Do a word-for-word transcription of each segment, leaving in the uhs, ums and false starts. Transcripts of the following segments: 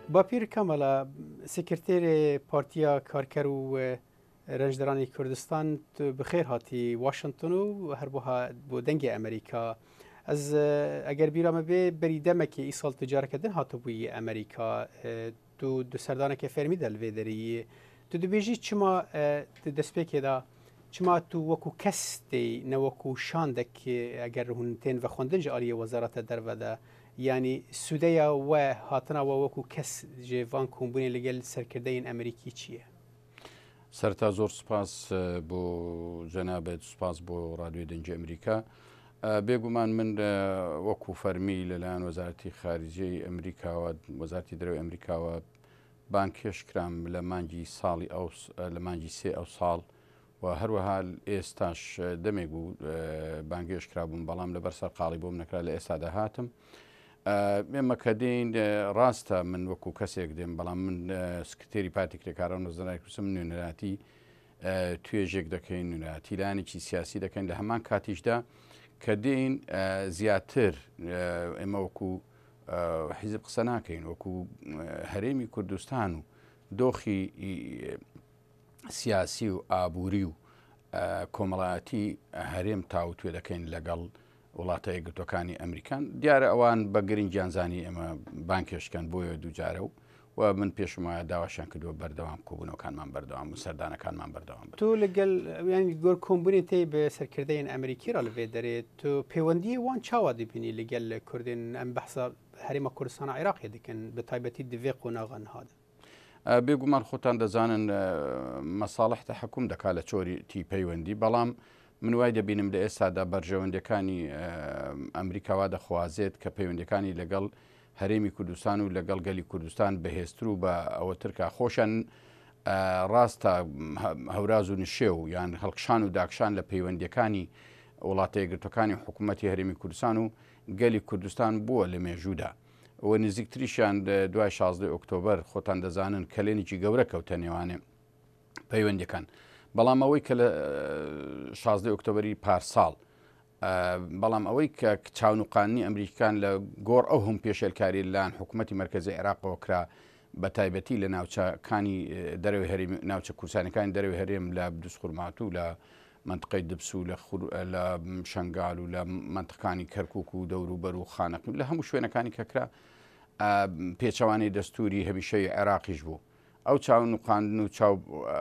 باپیر کاملا سکرتیر پارتیا کارکر و رنجدرانی کردستان بخیر هاتی واشنطن و هر بوها بو دنگ امریکا از اگر بیرام به بریدم که ای سال تجاره کردن هاتو بوی امریکا تو دو سردانه که فرمی دل ویدری تو دو بیجی چما دست پیک دا چما تو وکو کس دی نوکو شاندک اگر هون تین و خوندن جاری وزارت در ودا يعني سوديا وهاتنا ووكو كس جيفان كومبوني لقل سركردين أمريكي چیه؟ سرتا زۆر سپاس بۆ جەنابەت سپاس بۆ ڕادیۆی دەنگی ئەمریکا. بێگومان من وەکو فەرمی لەلایەن وەزارەتی خارجیەی ئەمریکاوە وەزارەتی دەرەوەی ئەمریکاوە بانکێشکرام لە مانگی ساڵی ئەو لە مانگی سێ ئەو ساڵ و هەروەها ئێستاش دەمێک بوو بانگێشکرا بووم بەڵام لەبەر سەرقاڵی بۆم نەکرا لە ئێستادا هاتم. ئێمە کە دێین ڕاستە من وەکو کەسێک دێم بەڵام من سکرتێری پارتی کرێکاران وەزارەتی کوردستان نوێنەراتی توێژێک دەکەین نوێنەراتی لایەنێکی سیاسی دەکەین لە هەمان کاتیشدا کە دێین زیاتر ئێمە وەکو حیزب قسە ناکەین وەکو هەرێمی کوردستان و دۆخی سیاسی و ئابووری و کۆمەڵایەتی هەرێم تاوتوێ دەکەین لەگەڵ وڵاتە یەکگرتوەکانی ئەمریکان دیارە ئەوان بە گرنگ گیانزانی ئێمە بانکێشکەن بۆیە دووجارە و و من پێشمایە داواشیان کردووە بەردەوام کۆبوونەوەکانمان بەردەوام و سەردانەکانمان بەردەوام بن. تو لەگەڵ ینی گۆر کۆمبوونی تێی بە سەرکردەیەن ئەمریکی را لەوێ دەرێت تو پەیوەندی وان چاوا دەبینی لەگەل کوردین ئەم بەحسا هەرێمە کوردستانە عێراقی دەکەن بە تایبەتی دوێ قۆناغان هادا. بێگومان خۆتان دەزانن مەساڵح تەحەکوم دەکات لە چۆری پەیوەندی بەڵام من وای دەبینم لە ئێستادا بەرژەوەندەکانی ئەمریکاوا دەخوازێت کە پەیوەندەکانی لەگەڵ هەرێمی کوردستان و لەگەڵ گەلی کوردستان بەهێزتر و بە ئەوە ترکە خۆشان ڕاستە هەوراز و نشێ و یان هەڵکشان و داکشان لە پەیوەندەکانی وڵاتە یەکگرتوەکانی حکوومەتی هەرێمی کوردستان و گەلی کوردستان بووە لە مێژوودا ئەوە نزیکتریشیان دوای شازدەی ئۆکتۆبەر خۆتان دەزانن کەلێنێکی گەورە کەوتە نێوانێ پەیوەندەکان. بەڵام ئەوەی کە لە شازدەی ئۆکتۆبەری پارساڵ بەڵام ئەوەی کە چاونوقانی ئەمریکان لە گۆڕ ئەو هەم پێشێلکاری لەلایەن حکوومەتی مەرکەزی عێراقەوە کرا بە تایبەتی لە ناوچەکانی دەرەوەی هەرێمی ناوچە کوردستانەکانی دەرەوەی هەرێم لە دووسخورمات و لە منطقەی دبس و لە شەنگال و لە منطقەکانی کەرکووک و دەوروبەر و خانەق لە هەموو شوێنەکانی کە کرا پێچەوانەی دەستوری هەمیشەی عێراقیش بوو. ئەو چاونوقاندن و چاو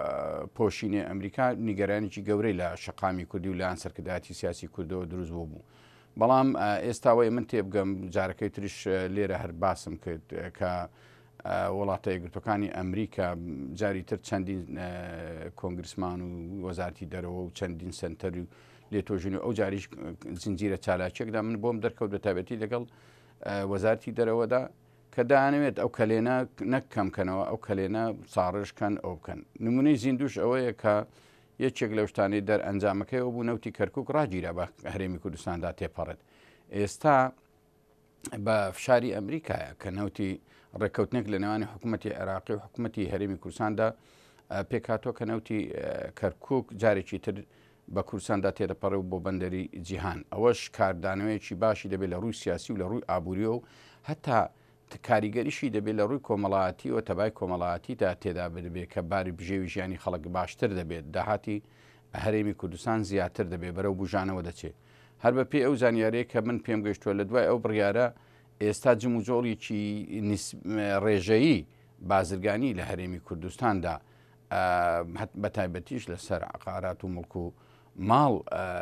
پۆشینێ ئەمریکا نیگەرانێکی گەورەی لە شەقامی کوردی و لایەن سەرکردایەتی سیاسی کوردەوە دروست بوو بوو. بەڵام ئێستاوەی من تێبگەم جارەکەی تریش لێرە هەر باسم کرد کە وڵاتە یەکگرتوەکانی ئەمریکا جاری تر چەندین کۆنگرسمان و وەزارەتی دەرەوە و چەندین سنتەر و لێتۆژین و ئەو جاریش زنجیرە چالاکێکدا من بۆم دەرکەوت بە تایبەتی لەگەڵ وەزارەتی دەرەوەدا کە دانەوێت ئەو کەلێنە نەکەمکەنەوە ئەو کەلێنە ساڕژکەن ئەو بکەن. نمونەی زیندوش ئەوەیە کە یەکێک لە شتانی دەرئەنجامەکەیەوە بوو نەوتی کەرکووک ڕاگیرە بە هەرێمی کوردستاندا تێپەڕێت. ئێستا بە فشاری ئەمریکایە کە نەوتی ڕێککەوتنێک لە نێوانی حکوومەتی عێراقی و حکوومەتی هەرێمی کوردستاندا پێکاتۆ کە نەوتی کەرکووک جارێکی تر بە کوردستاندا تێدەپەڕێ و بۆ بەندەری جیهان. ئەوەش کاردانەوەیەکی باشی دەبێت لە ڕووی سیاسی و لە ڕووی ئابووریەوە و هەتا کاریگەریشی دەبێت لە ڕووی کۆمەڵایەتی و تەبای کۆمەڵایەتیدا تێدا بدەبێت کە باری بژێوی ژیانی خەڵک باشتر دەبێت داهاتی هەرێمی کوردستان زیاتر دەبێت بەرەو بژانەوە دەچێت. هەر بە پێی ئەو زانیارەیە کە من پێم گەیشتووە لە دوای ئەو بڕیارە ئێستا جم و جۆڵێکی ڕێژەیی بازرگانی لە هەرێمی کوردستاندا بە تایبەتیش لەسەر عقارات و مڵک و ماڵ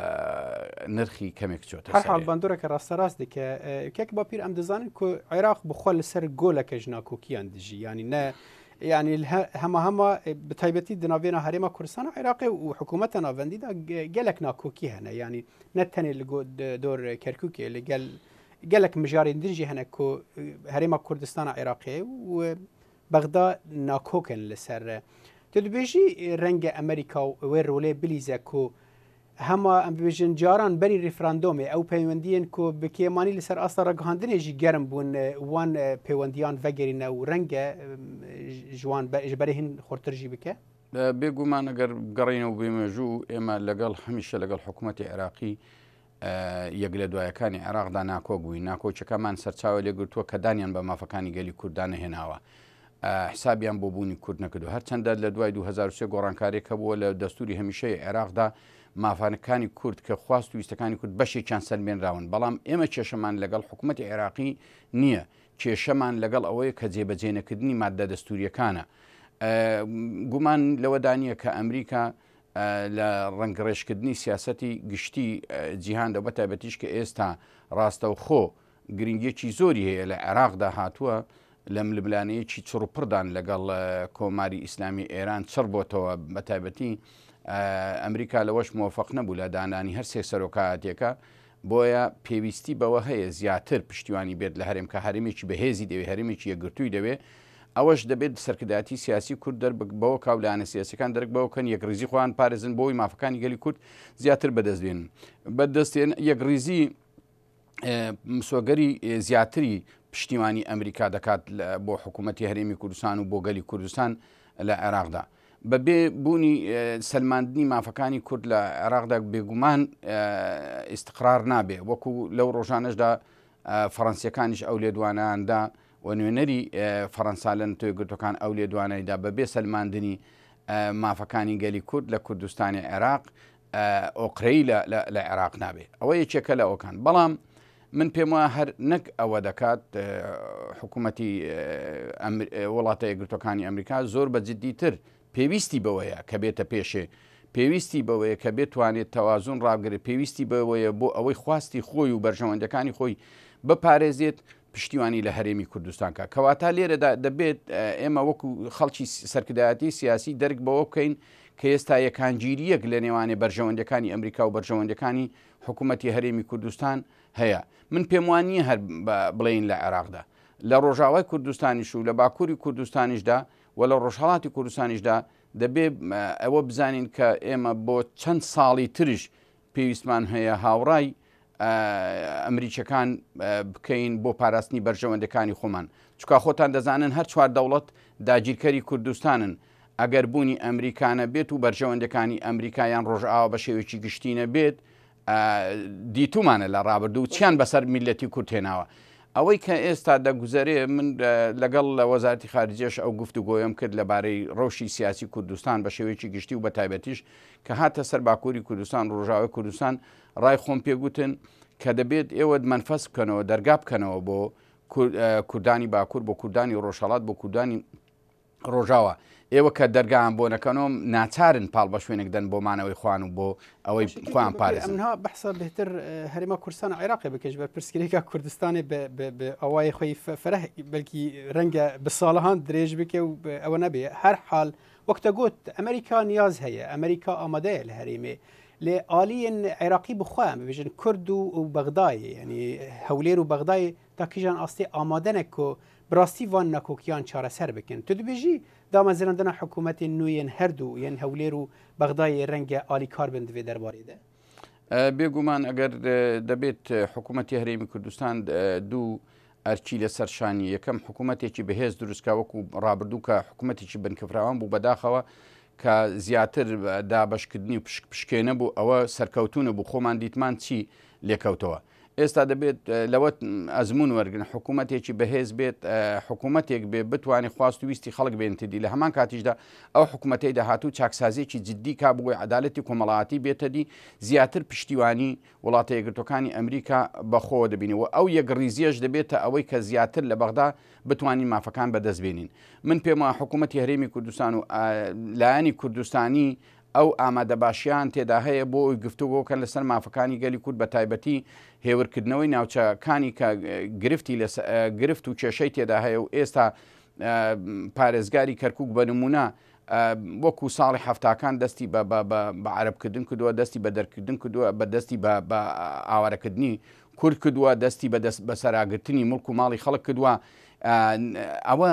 نرخی کەمێک چۆتە هەرحاڵ باندۆرەکە ڕاستەڕاست دەکە کێک باپیر ئەم دەزانن کە عێراق بخۆ لەسەر گۆلەکە ژناکۆکیان دژی ینی نە ینی هەمە هەمە بتایبەتی دناوێنە هەرێمە کوردستانە عێراقی و حکوومەتە ناوەندیدا گەلک ناکۆکی هەنە ینی نەتەنێ لە دۆر کەرکووکێ لەگەل gelek mijarên din jî hene ku herêma Kurdistana Iraqê û Bexda nakokin li ser re. Tu dibêjî rengê Amerîka wê rolê bilîze ku hema em bibêjin caran berî referandumê ew peywendiyên ku bi kêmanî li ser asta ragihandinê jî germ bûn wan peywendiyan vegerîne û renge ji wan ji berê hîn xurtir jî bike? بێگومان ئەگەر بگەڕێنەوە بێمێژوو ئێمە لەگەڵ هەمیشە لەگەڵ حکوومەتی عێراقی یەک لە دوایەکانی عێراقدا ناکۆ بووین ناکۆچەکەمان سەرچاوە لێگرتووە کە دانیان بە مافەکانی گەلی کوردانە هێناوە حسابیان بۆ بوونی کورد نەکردو هەرچەندە لە دوای دو هەزار و سێ گۆڕانکارێک بووە لە دەستوری هەمیشەی عێراقدا مافانەکانی کورد کە خواست و ویستەکانی کورد بەشێکیان سەرمێنراون بەڵام ئێمە کێشەمان لەگەڵ حکوومەتی عێراقی نییە کێشەمان لەگەڵ ئەوەیە کە جێبەجێنەکردنی مادە دەستوریەکانە گومان لەوەدانە کە ئەمریکا لە ڕەنگڕێژکردنی سیاسەتی گشتی جیهاندا بە تایبەتیش کە ئێستا ڕاستە و خۆ گرنگیەکی زۆری هەیە لە عێراقدا هاتووە لە ململانەیەکی چڕوپڕدان لەگەڵ کۆماری ئیسلامی ئێران چڕ بۆتەوە بە تایبەتی ئەمریکا لەوەش موفق نەبوو لە دانانی هەر سێ سەرۆکایەتێکە بۆیە پێویستی بەوە هەیە زیاتر پشتیوانی بێت لە هەرێم کە هەرێمێکی بەهێزی دەوێت هەرێمێکی یەکگرتووی دەوێت ئەوەش دەبێت سەرکرداتی سیاسی کورد دەربەوە کاولانە سیاسەکان دەرک بەوەکەن یەکریزی خۆیان پارێزن بۆی مافەکانی گەلی کورد زیاتر بەدەستێن بەدەستێن یەکریزی مسۆگەری زیاتری پشتیوانی ئەمریکا دەکات بۆ حکوومەتی هەرێمی کوردستان و بۆ گەلی کوردستان لە عێراقدا بەبێ بوونی سەلماندنی مافەکانی کورد لە عێراقدا بێگومان ئیستقرار نابێ وەکو لەو ڕۆژانەشدا فەڕەنسیەکانیش ئەو لێدوانەیاندا و نوێنەری فەڕەنسا لە نەتۆیەکگرتوەکان ئەو لێدوانەیدا بەبێ سەلماندنی مافەکانی گەلی کورد لە کوردستانی عێراق ئۆقرەی لە عێراق نابێ ئەوە یەکێکە لە ئەوکان بەڵام من پێم وایە هەر نەک ئەوە دەکات حکوومەتی وڵاتە یەکگرتوەکانی ئەمریکا زۆر بە جددیتر پێویستی بەوەیە کە بێتە پێشێ پێویستی بەوەیە کە بێتوانێت تەوازون ڕابگرێت پێویستی بەوەیە بۆ ئەوەی خواستی خۆی و بەرژەوەندەکانی خۆی بپارێزێت پشتیوانی لە هەرێمی کوردستانکە کەواتە لێرەدا دەبێت ئێمە وەکو خەڵکی سەرکردایەتی سیاسی دەرک بەوە بکەین کە ئێستا یەکانگیریەک لە نێوانێ بەرژەوەندەکانی ئەمریکا و بەرژەوەندەکانی حکوومەتی هەرێمی کوردستان هەیە من پێم وانییە هەر بڵین لە عێراقدا لە ڕۆژاوای کوردستانیش و لە باکووری کوردستانیشدا و لە ڕۆژهەڵاتی کوردستانیشدا دەبێ ئەوە بزانین کە ئێمە بۆ چەند ساڵی تریش پێویستمان هەیە هاوڕای ئەمریکەکان بکەین بۆ پاراستنی بەرژەوەندەکانی خۆمان چکا خۆتان دەزانن هەر چوار دەوڵەت داگیرکەری کوردستانن ئەگەر بوونی ئەمریکانە بێت و بەرژەوەندەکانی ئەمریکایان ڕۆژئاوا بە شێوەیەکی گشتینە بێت دیتومانە لە ڕابردوو چیان بەسەر میلەتی کورد هێناوە ئەوەی کە ئێستا دەگوزارێ من لەگەڵ لە وەزارەتی خارجیەش ئەو گفتوگۆیم کرد لەبارەی ڕەوشی سیاسی کوردستان بە شێوەیەکی گشتی و بە تایبەتیش کە هاتە سەر باکووری کوردستان ڕۆژاوای کوردستان ڕای خۆم پێگوتن کە دەبێت ئێوە منفەس بکەنەوە دەرگا بکەنەوە بۆ کوردانی باکوور بۆ کوردانی ڕۆژهەڵات بۆ کوردانی ڕۆژاوە ئێوە کە دەرگایان بۆ نەکەنەوە ناچارن پاڵ بە شوێنێک دەن بۆ مانەوەی خوان و بۆ ئەوەی خۆیان پارێزن منها بەحسە بهتر هەرێما کوردستان عێراقی بکەش بە پرسکرێکە کوردستانی ئەوای خۆی فەرە بەلکی ڕەنگە بە ساڵەهان درێژ بکە و ئەوە نەبێ هەر حاڵ وەکتە گوت ئەمریکا نیاز هەیە ئەمریکا ئامادەیە لە هەرێمێ لێ ئالیین عێراقی بخۆیان ببێژن کورد و بەغدای ینی هەولێر و بەغدای تاکیژان ئاستی ئامادەنێک و براستی وان نەکۆکیان چارەسەر بکەن تو دەبێژی دامەزرێندنا حکوومەتی نوێن هەردوو یەن هەولێر و بەغدای ڕەنگە ئالیکار بن دەوێ دەربارەیدا بێگومان ئەگەر دەبێت حکوومەتی هەرێمی کوردستان دوو ئەرچی لە سەرشانی یەکەم حکوومەتێکی بەهێز دروستکە وەکو ڕابردوو کە حکوومەتێکی بنکەفراوان بوو بەداخەوە کە زیاتر دابشکردنی و پشکێنە بوو ئەوە سەرکەوتونە بوو خۆمان دیتمان چی لێکەوتەوە ئێستا دەبێت لەوە ئەزمون وەرگن حکوومەتێکی بەهێز بێت حکوومەتێک بێ بتوانێت خواست و ویستی خەڵک بێنتدی لە هەمان کاتیشدا ئەو حکوومەتەی داهاتوو چاکسازێکی جددی کا بۆی عدالەتی کۆمەڵاتی بێتەدی زیاتر پشتیوانی وڵاتە یەکگرتوەکانی ئەمریکا بەخۆوە دەبینەوە ئەو یەکڕیزیەش دەبێتە ئەوەی کە زیاتر لە بەغدا بتوانین مافەکان بەدەستبێنین من پێم وایە حکوومەتی هەرێمی کوردستان و لایەنی کوردستانی ئەو ئامادەباشیان تێدا هەیە بۆ ئەوی گفتوگۆکەن لەسەر مافەکانی گەلی کورد بە تایبەتی هێورکردنەوەی ناوچەکانی کە گرفتی گرفت و کێشەی تێدا هەیە و ئێستا پارێزگاری کەرکووک بە نمونە وەکو ساڵی هەفتاکان دەستی بە عەرەبکردن کردووە دەستی بە دەرکردن کردووە بە دەستی بە ئاوارەکردنی کورد کردووە دەستی بە سەراگرتنی مڵک و ماڵی خەڵک کردووە ئەوە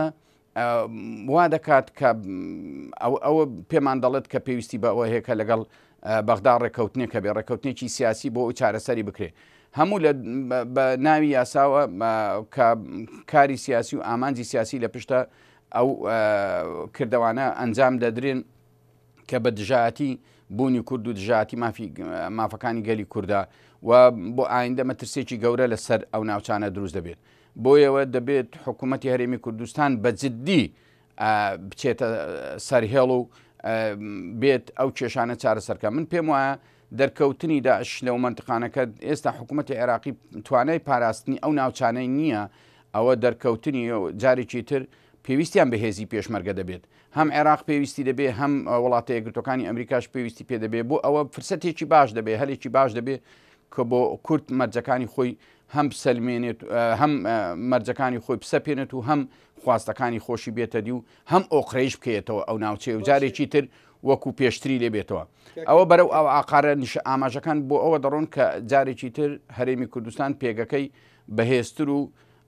وا دەکات کە ئەوە پێمان دەڵێت کە پێویستی بە ئەوە هەیە کە لەگەڵ بەغدا ڕێکەوتنێک کە بێ ڕێکەوتنێکی سیاسی بۆ ئەو چارەسەری بکرێ هەموو بە ناوی یاساوە کە کاری سیاسی و ئامانجی سیاسی لە پشتە ئەو کردەوانە ئەنجام دەدرێن کە بە دژایەتی بوونی کورد و دژایەتی مافەکانی گەلی کووردا و بۆ ئایندە مەترسێکی گەورە لەسەر ئەو ناوچانە دروست دەبێت بۆیەوە دەبێت حکوومەتی هەرێمی کوردستان بە جددی بچێتە سەرهێڵ و بێت ئەو کێشانە چارەسەرکە. من پێم وایە دەرکەوتنی داعش لەو منتقانەکە ئێستا حکوومەتی عێراقی توانای پاراستنی ئەو ناوچانەی نییە، ئەوە دەرکەوتنی جارێکی تر پێویستیان بەهێزی پێشمەرگە دەبێت. هەم عێراق پێویستی دەبێت، هەم وڵاتە یەکگرتوەکانی ئەمریکاش پێویستی پێ دەبێت، بۆ ئەوە فرسەتێکی باش دەبێت، هەلێکی باش دەبێت کە بۆ کورد مەرجەکانی خۆی هەم بسەلمێنێت، هەم مەرجەکانی خۆی بسەپێنێت و هەم خواستەکانی خۆشی بێتە دی و هەم ئۆقرەیش بکەیتەوە ئەو ناوچێ و جارێکی تر وەکو پێشتری لێ بێتەوە. ئەوە بەرەو ئەو ئاقارە نیشە ئاماژەکان بۆ ئەوە دەڕۆن کە جارێکی تر هەرێمی کوردستان پێگەکەی بەهێزتر و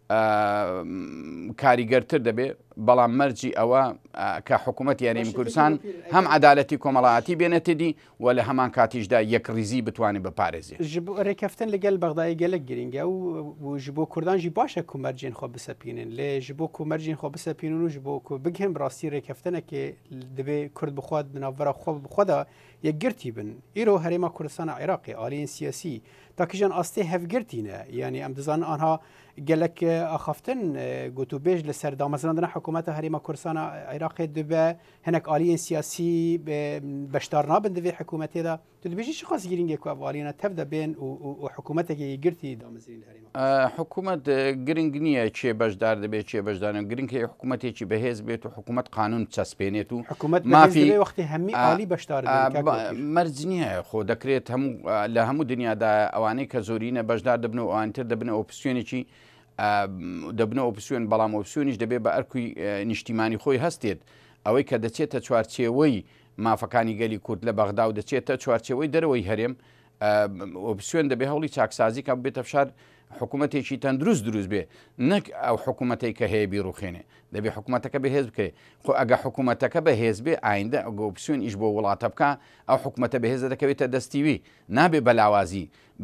کاریگەرتر دەبێت، بەڵام مەرجی ئەوە کە حکوومەت یارێمی کوردستان هەم عەدالەتی کۆمەڵایەتی بێنێتێدی و لە هەمان کاتیشدا یەکڕیزی بتوانێت بەپارێزێت. ڕێکەفتن لەگەل بەغدای گەلک گرنگە و ji بۆ کوردانجی باشە کومەرجێن خۆ بسەپینن لێ ji بۆ کومەرجین خۆ بسەپینن و ji بۆ بگەم ڕاستی ڕێکەفتنەکێ دەبێ کورد بخوات بناوبەرە خۆ بخۆدا یەکگرتی بن. ئیرۆ هەرێما کوردستانە عێراقی ئالیین سیاسی تاکیژان ئاستێ هەفگرتینە، یعنی ئەم دەزانن ئانها gelek axaftin gotûbêj li ser damezrandina hikûmeta Herêma Kurdistanê Iraqê dibe hinek aliyên siyasî beşdar nabin divê hikûmetê de. Tu dibêjî çi qas girîngê ku ev aliyên tev de bên û hikûmetekê girtî damezrîn li Herêma? Hikûmet giring niye çê beşdar dibe çê beşdar giring heye hikûmetێکی بەهێز بێت و حکوومەت قانون چەسپێنێت و مافی وەختی هەمی عالی بەشدار مەرج نییە خۆ دەکرێت هەموو لە هەموو دنیادا ئەوانەی کە زۆرینە بەشدار دەبن و ئەوانتر دەبنە ئۆپسیۆنێکی دەبنە ئۆپسیۆن، بەڵام ئۆپسیۆنیش دەبێت بە ئەرکوی نیشتیمانی خۆی هەستێت ئەوەی کە دەچێتە چوارچێوەی مافەکانی گەلی کورد لە بەغدا و دەچێتە چوارچێوەی دەرەوەی هەرێم ئۆپسیۆن دەبێ هەوڵی چاکسازی کە بێتە فشار حکوومەتێکی تەندروست دروست بێ، نەک ئەو حکوومەتەی کە هەیە بیرروخێنێ دەبێت حکوومەتەکە بەهێز بکەێت. خۆ ئەگە حکوومەتەکە بەهێز بێ ئایندە ئەگە ئۆپسیۆن ئیش بۆ وڵاتە بکە ئەو حکوومەتە بەهێزە دەکەوێتە دەستیوی، نابێ بەلاوازی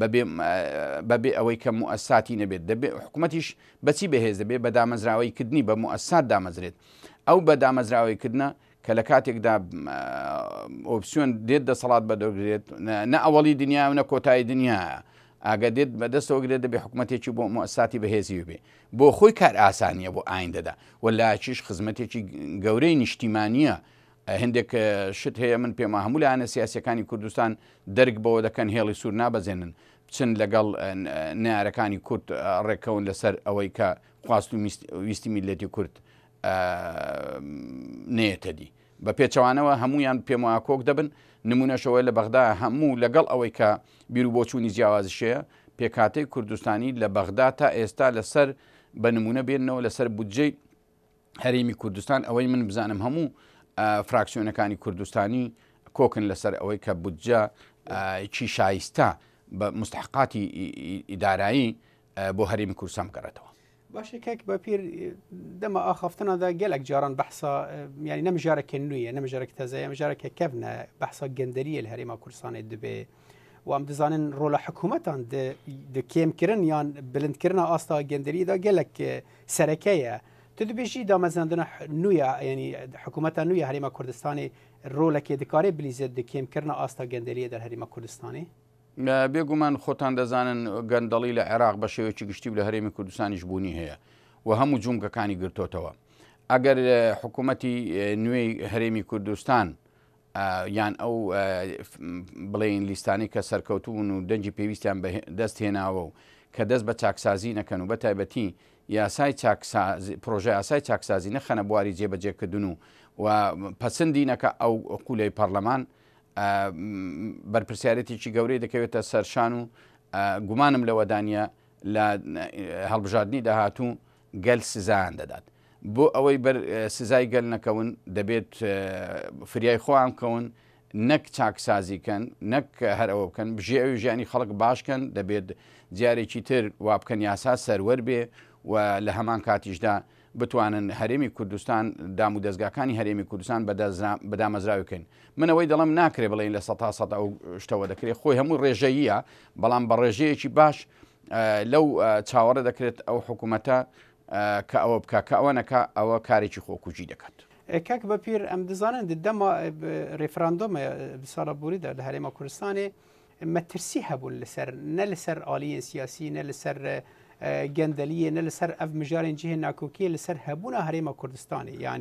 بەبێ ئەوەی کە موئەساتی نەبێت. دەبێت حکوومەتیش بەچی بەهێز دەبێت بە دامەزراوەیکردنی بە موئەسات دامەزرێت. ئەو بە دامەزراوەیکردنە کە لە کاتێکدا ئۆپسیۆن دێت دەسەڵات بەدەگرێت، نە ئەوەڵی دنیا و نە کۆتایی دنیاە، ئاگە دێت بەدەستەوەگرێت دەبێت حکوومەتێکی بۆ موئەساتی بەهێزی بێ، بۆ خۆی کار ئاسانیە بۆ ئایندەدا وەلایەکیش خزمەتێکی گەورەی نیشتیمانیە. هەندێک شت هەیە من پێما هەموو لایەنە سیاسیەکانی کوردستان دەرگ بەوە دەکەن هێڵی سوور نابەزێنن بچن لەگەڵ نارەکانی کورد ڕێکەون لەسەر ئەوەی کە خواست و ویستی میلەتی کورد نێتەدی بە پێچەوانەوە هەمویان پێم وایە کۆک دەبن. نمونەشەوەی لە بەغدا هەموو لەگەڵ ئەوەی کە بیر و بۆچوونی جیاوازشەیە پێکاتەی کوردستانی لە بەغدا تا ئێستا لەسەر بە نمونە بێنەوە لەسەر بودجەی هەرێمی کوردستان ئەوەی من بزانم هەموو فراکسیۆنەکانی کوردستانی کۆکن لەسەر ئەوەی کە بودجە چی شایستە بە مستحقاتی ئیدارایی بۆ هەرێمی کوردستان بگەڕێتەوە. باشە کەک بە پیر دەمە ئاخافتنەدا گەلک جاران بەحسا ینی نەمژارەکە نوێیە نەمژارێک تەزەیە مژارێکە کەڤنە بەحسا گەندەریە لە هەرێما کوردستانی دەبێ و ئەم دەزانن ڕۆلە حکوومەتان کێمکردن یان بلندکردنە ئاستا گەندەریدا گەلک سەرەکەیە. تو دەبێژی دامەزاندنە نوێە ینی حکوومەتە نوێە هەرێما کوردستانی ڕۆلەکێ دەکارێ بلیزێت دەکێمکردنە ئاستا گەندەریە دەر هەرێما کوردستانی؟ بێگومان خۆتان دەزانن گەندەڵی لە عێراق بە شێوەیەکی گشتی لە هەرێمی کوردستانیش بوونی هەیە و هەموو جومگەکانی گرتوتەوە. ئەگەر حکوومەتی نوێی هەرێمی کوردستان یان ئەو بڵێن لیستانی کە سەرکەوتوون و دەنجی پێویستیان دەست هێناوە و کە دەست بە چاکسازی نەکەن و بە تایبەتی یاسای پرۆژه یاسای چاکسازی نەخەنە بواری جێبەجێکردن و و پەسەندی نەکە ئەو قولەی پەرلەمان بەرپرسیارەتێکی گەورەی دەکەوێتە سەرشان و گومانم لەوەدانە لە هەڵبژاردننی داهاتوو گەل سزایان دەدات. بۆ ئەوەی بەر سزای گەل نەکەون دەبێت فریای خۆیان بکەون، نەک چاکسازیکەن، نەک هەر ئەوە بکەن بژێ ئەوی ژیانی خەڵک باشکەن، دەبێت جارێکی تر وا بکەن یاسا سەروەر بێ و لە هەمان کاتیشدا بتوانن هەرێمی کوردستان دام و دەستگاکانی هەرێمی کوردستان بەدامەزراوی بکەین. منەوەی دەڵم ناکرێ بڵێن لە سە تا سەد ئەو شتەوە دەکرێت، خۆی هەموو ڕێژەیە، بەڵام بە ڕێژەیەکی باش لەو چاوەڕە دەکرێت ئەو حکوومەتە کە ئەوە بکە کە ئەوە نەکە ئەوە کارێکی خۆکوژی دەکات. کاک بە پیر ئەم دەزانن دەما ڕێفراندۆمە ساڵە بوریدا لە هەرێما کوردستانی مەترسی هەبوون لەسەر نە لەسەر ئالیە سیاسی نە لەسەر گەندەلیە نە لەسەر ئەف مژارên cihê nakokiyê li ser hebûna herêma Kurdistanê yanî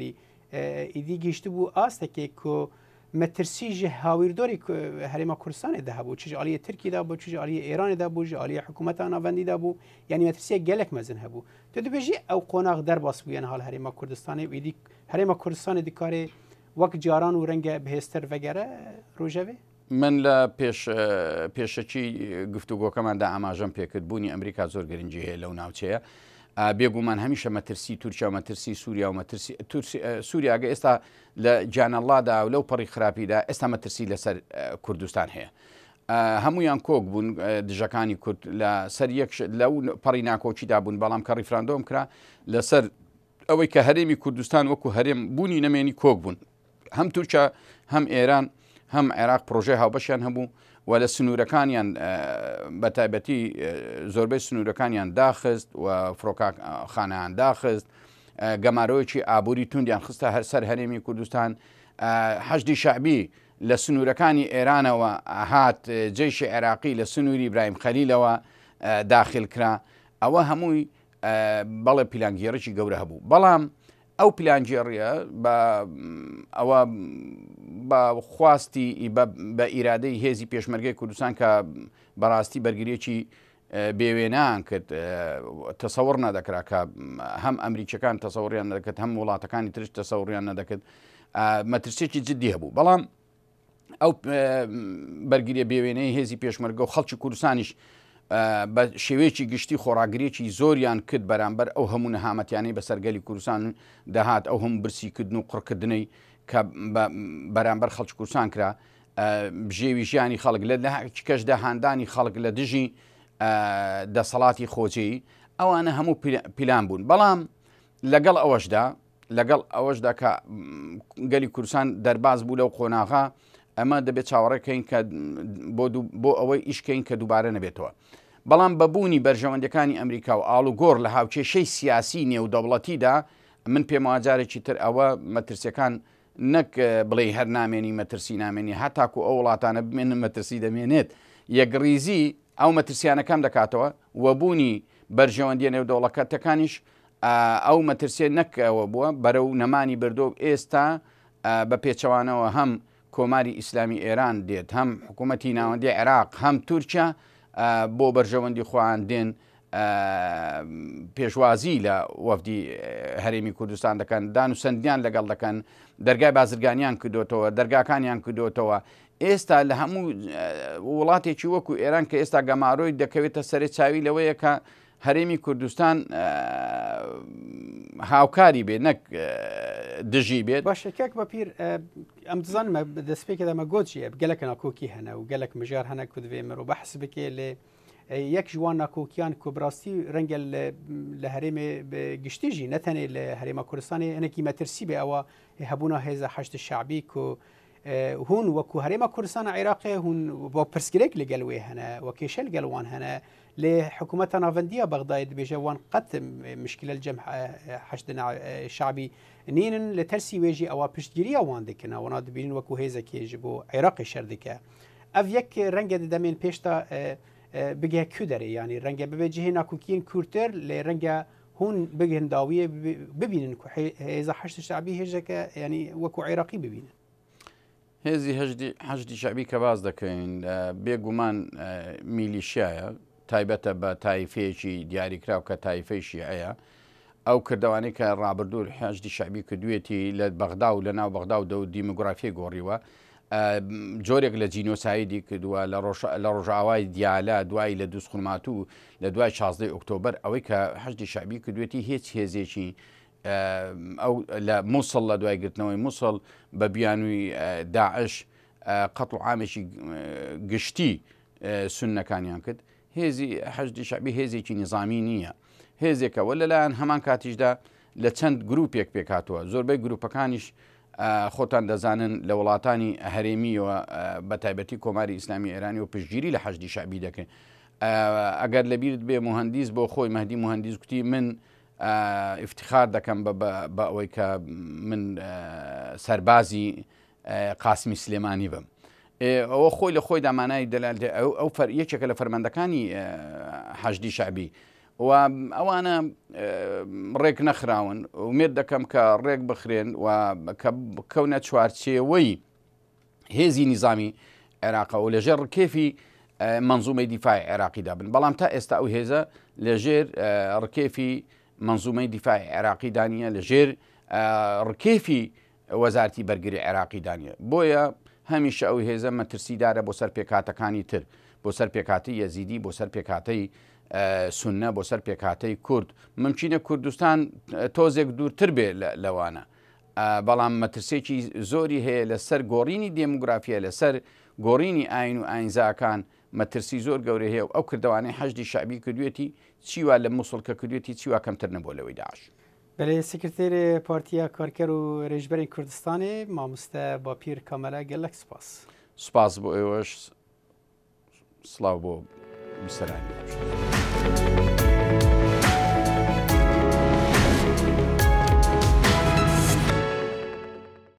ئیدی گەیشت بوو ئاستێکێک کۆ مەترسیژە هاویردۆری هەرێما کوردستانێدا هەبوو چ عالیە ترکیدا بۆ چ عالیە ئێرانێدا بوو ژ عالیە حکوومەتە ناوەندیدا بوو یعنی مەترسیە گەلێک مەزن هەبوو تو دەبێژی ئەو قۆناغ دەرباس بوویان هەڵ هەرێما کوردستانی ویدی هەرێما کوردستانی دیکارێ وەک جاران و ڕەنگە بهێستر vegere ڕۆژەوێ من لە پێش پێشەکی گفتوگۆکەماندا ئاماژەم پێکرد بوونی ئەمریکا زۆر گرنگی هەیە لەو ناوچەیە بێگومان هەمیشە مەترسی تورکیا و مەترسی سووریا و مەترسی سووریاگە ئێستا لە جانەڵادا و لەو پەڕی خراپیدا ئێستا مەترسی لەسەر کوردستان هەیە هەمویان کۆک بوون دژەکانی کورد لە سەر لەو پەڕی ناکۆچیدا بوون بەڵام کە ڕیفراندۆم کرا لەسەر ئەوەی کە هەرێمی کوردستان وەکو هەرێم بوونی نەمێنی کۆک بوون هەم تورکیا هەم ئێران هەم عێراق پرۆژەی هاوبەشیان هەبوو و لە سنوورەکانیان بە تایبەتی زۆربەی سنوورەکانیان داخست و فڕۆکخانەیان داخست گەمارەوەیکی ئابووری توندیان خستە هەر سەر هەرێمی کوردستان حەشدی شعبی لە سنوورەکانی ئێرانەوە هات جێشی عێراقی لە سنووری ئیبراهیم خەلیلەوە داخل کرا ئەوە هەمووی بەڵێ پیلانگیێڕێکی گەورە هەبوو بەڵام ئەو پیلانگیێڕیە ئەوە بە خواستی بە ئیرادەی هێزی پێشمەرگەی کوردستان کە بەڕاستی بەرگریەکی بێوێنان کرد تەسەوڕ نەدەکرا کە هەم ئەمریکەکان تەسەوڕیان نەدەکرد هەم وڵاتەکانی ترش تەسەوڕیان نەدەکرد مەترسێکی جددی هەبوو بەڵام ئەو بەرگریە بێوێنەی هێزی پێشمەرگە و خەڵکی کوردستانیش بە شێوەیەکی گشتی خۆراگرێکی زۆریان کرد بەرامبەر ئەو هەموو نەهامەتیانەی بە سەرگەلی کوردستان دەهات ئەو هەموو برسیکردن و قڕکردنەی کە بەرامبەر خەڵکی کوردستان کرا بژێوی ژیانی خەڵک لە کەش داهاندانی خەڵک لە دژی دەسەڵاتی خۆجێی ئەوانە هەموو پیلان بوون بەڵام لەگەڵ ئەوەشدا لەگەڵ ئەوەشدا کە گەلی کوردستان دەرباز بوو لەو قۆناغا ئەمە دەبێت چاوەڕێکەین کە بۆ ئەوەی ئیشکەین کە دووبارە نەبێتەوە بەڵام بەبوونی بەرژەوەندەکانی ئەمریکا و ئاڵ و گۆڕ لە هاوچێشەی سیاسی نێودەوڵەتیدا من پێم وازارێکی تر ئەوە مەترسیەکان نەک بڵێ هەر نامێنی مەترسی نامێنی هەتاکو ئەو وڵاتانە بمێنن مەترسی دەمێنێت یەکڕیزی ئەو مەترسیانەکەم دەکاتەوە وەبوونی بەرژەوەندیە نێودەوڵەتەکانیش ئەو مەترسیە نەکەوە بووە بەرەو نەمانی بردۆ ئێستا بە پێچەوانەوە هەم کۆماری ئیسلامی ئێران دێت هەم حکوومەتی ناوەندی عێراق هەم تورکیا بۆ بەرژەوەندی خۆیان دێن پێشوازی لە وەفدی هەرێمی کوردستان دەکەن دان و سندیان لەگەڵ دەکەن دەرگای بازرگانیان کردوتەوە دەرگاکانیان کردوتەوە ئێستا لە هەموو وڵاتێکی وەکو ئێران کە ئێستا گەماڕۆی دەکەوێتە سەرێ چاوی لەوەیە کە هەرێمی کوردستان هاوکاری بێت نەک دژی بێت باشێکێک بە پیر ئەم دزانمە دەستپێکە دەمە گۆچیە گەلەکە ناکۆکی هەنە و گەلک مژار هەنە کو دوێ مرۆ بەحس بکێ لێ یەک ژوان ناکۆکیان کوبراستی ڕەنگە لە هەرێمێ گشتیژی نەتەنێ لە هەرێمە کوردستانی هەنێکی مەترسی بێ ئەوە هەبوونا هێزە حەشت شعبی و هون وەکو هەرێمە کوردستان عێراقی هون بۆ پرسگرێک لەگەل وێ هەنە وە کێشە لەگەڵوان هەنە لێ حکوومەتە ناوەندیە بەغدای دەبێژە وان قەت مشکلە جەم حەشت شعبی نینن لە تەرسی وێژی ئەوە پشتگیری ئەوان دەکەن ئەوەنا دەبینن وەکو هێزەکێژ بۆ عێراقی شەر دەکە ئەڤ یەک ڕەنگە دەمێن پێشتا بگە کو دەرێ ینی ڕەنگە ببێ جهێ ناکوکیین کورتتر لێ ڕەنگە هون بگەن داویە ببینن هێزە حەشت شعبی هێژەکە ینی وەکو عێراقی ببینن هێزی حەشتی شعبی کە باز دەکەین بێگومان میلیشایە تایبەتە بە تایفەیەکی دیاریکراو کە تایفەی شیعەیە ئەو کردوانەی کە ڕابردوو حەشتی شعبی کردوێتی لە بەغدا و لە ناو بەغدا و دە و دیموگرافیای گۆڕیوە جۆرێک لە جینۆسایدی کردووە لە ڕۆژاوای دیالە دوای لە دووسخونمات و لە دوای شازدەی ئۆکتۆبەر ئەوەی کە حەشتی شعبی کردوێتی هیچ هێزێکی ئەو لە مووسڵ لە دوای گرتنەوەی مووسڵ بە بیانووی داعش قەت و عامێکی گشتی سونەکانیان کرد هێزی حەشتی شعبی هێزێکی نظامی نییە هێزێکەوە لەلایەن هەمان کاتیشدا لە چەند گروپێک پێکاتوە زۆربەی گروپەکانیش خۆتان دەزانن لە وڵاتانی هەرێمیەوە بە تایبەتی کۆماری ئیسلامی ئێرانی و پشتگیری لە حەشتی شعبی دەکەن ئەگەر لەبیرت بێ مهندیس بۆ خۆی مەهدی مهندیس کوتی من افتخار دەکەم بە ئەوەی کە من سەربازی قاسمی سلێمانی بم ئەوە خۆی لە خۆی دامانای دەلال ئەو یەکێکە لە فەرماندەکانی حەشتی شعبی و ئەوانە ڕێک نەخراون ومێت دەکەم کە ڕێک بخرێن و کەونە چوارچێوەی هێزی نیزامی عێراقە و لەژێر ڕکێفی منزومەی دیفاعی عێراقیدا بن. بەڵام تا ئێستا ئەو هێزە لەژێر ڕکێفی منزومەی دیفاعی عێراقی دانیە، لەژێر ڕکێفی وەزارەتی بەرگری عێراقی دانیە. بۆیە هەمیشە ئەو هێزە مەترسیدارە بۆ سەر پێکاتەکانی تر، بۆ سەر پێکاتی یەزیدی، بۆ سەر پێکاتەی سونە، بۆ سەر پێکاتەی کورد. ممکنە کوردستان تۆزێک دوورتر بێ لەوانە، بەڵام مەترسێکی زۆری هەیە لەسەر گۆڕینی دێموگرافیە، لەسەر گۆڕینی ئاین و ئاینزاکان مەترسی زۆر گەورە هەیە و ئەو کردوانەی حەشدی شعبی کردوێتی چیوا لە مووسڵ کە کردوێتی چیوا کەمتر نەبوو لەوەی داعش. بەێ سکرتێری پارتیا کارکەر و ڕێژبەری کوردستانی مامۆستا باپیر کامەلە گەلک سپاس. سپاس بۆ ئێوەش، سڵاو بۆ میسەرانی.